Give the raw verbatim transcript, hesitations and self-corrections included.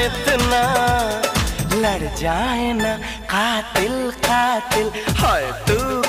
इतना, लड़ जाए ना कातिल कातिल। हाय तू